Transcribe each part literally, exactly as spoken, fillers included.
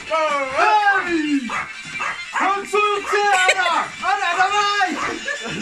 Эй! Конструкция, Анна! Анна, давай!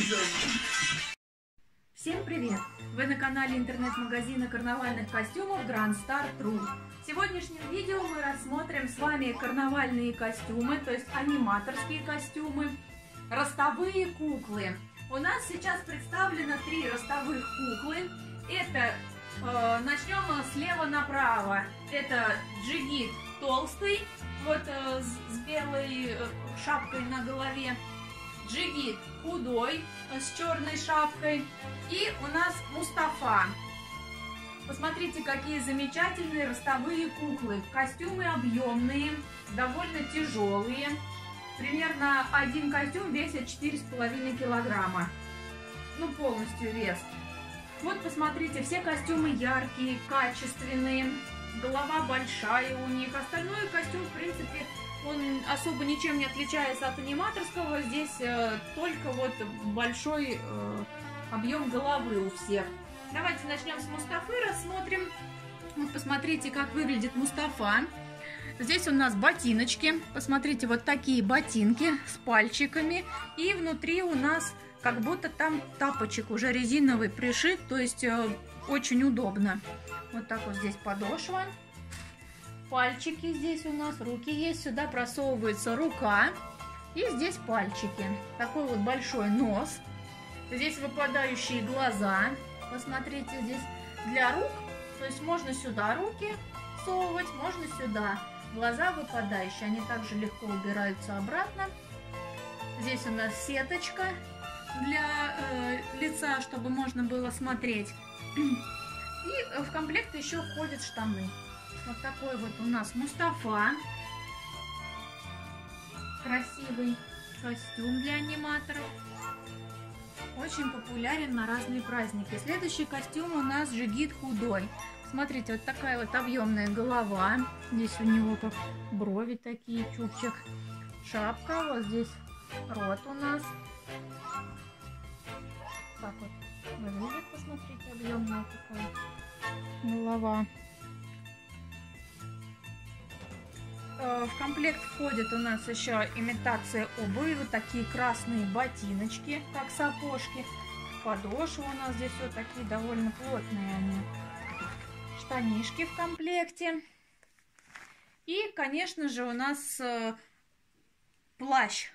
Всем привет! Вы на канале интернет-магазина карнавальных костюмов Grand Star True. В сегодняшнем видео мы рассмотрим с вами карнавальные костюмы, то есть аниматорские костюмы, ростовые куклы. У нас сейчас представлено три ростовых куклы. Это, э, начнем слева направо, это Джигит толстый, вот э, с, с белой э, шапкой на голове. Джигит худой, э, с черной шапкой. И у нас Мустафа. Посмотрите, какие замечательные ростовые куклы. Костюмы объемные, довольно тяжелые. Примерно один костюм весит четыре с половиной килограмма. Ну, полностью вес. Вот, посмотрите, все костюмы яркие, качественные. Голова большая у них. Остальной костюм, в принципе, он особо ничем не отличается от аниматорского. Здесь э, только вот большой э, объем головы у всех. Давайте начнем с Мустафы, рассмотрим. Вот посмотрите, как выглядит Мустафа. Здесь у нас ботиночки. Посмотрите, вот такие ботинки с пальчиками. И внутри у нас как будто там тапочек уже резиновый пришит. То есть э, очень удобно. Вот так вот здесь подошва. Пальчики здесь у нас, руки есть. Сюда просовывается рука. И здесь пальчики. Такой вот большой нос. Здесь выпадающие глаза. Посмотрите, здесь для рук. То есть можно сюда руки всовывать, можно сюда. Глаза выпадающие, они также легко убираются обратно. Здесь у нас сеточка для э, лица, чтобы можно было смотреть. И в комплект еще входят штаны. Вот такой вот у нас Мустафа. Красивый костюм для аниматоров. Очень популярен на разные праздники. Следующий костюм у нас Джигит худой. Смотрите, вот такая вот объемная голова. Здесь у него как брови такие, чубчик. Шапка, вот здесь рот у нас. Так вот выглядит, посмотрите, объемная такая голова. В комплект входит у нас еще имитация обуви, вот такие красные ботиночки, как сапожки. Подошва у нас здесь вот такие довольно плотные они. Штанишки в комплекте. И, конечно же, у нас э, плащ.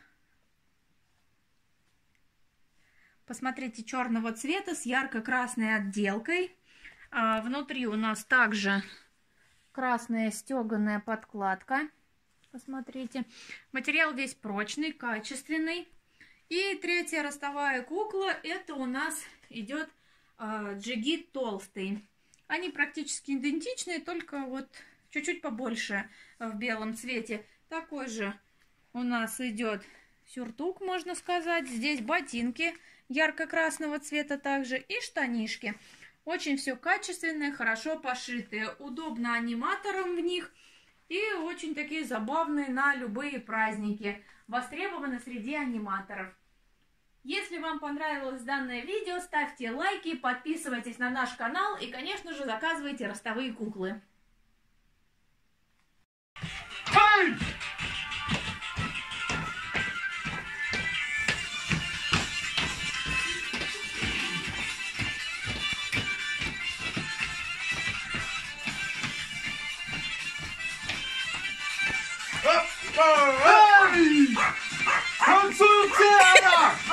Посмотрите, черного цвета с ярко-красной отделкой. А внутри у нас также красная стеганая подкладка. Посмотрите. Материал весь прочный, качественный. И третья ростовая кукла. Это у нас идет э, Джигит толстый. Они практически идентичные, только вот чуть-чуть побольше в белом цвете. Такой же у нас идет сюртук, можно сказать. Здесь ботинки ярко-красного цвета также и штанишки. Очень все качественное, хорошо пошитые. Удобно аниматорам в них. И очень такие забавные на любые праздники. Востребованы среди аниматоров. Если вам понравилось данное видео, ставьте лайки, подписывайтесь на наш канал и, конечно же, заказывайте ростовые куклы. Hey! Эй! Конструкция, Анна!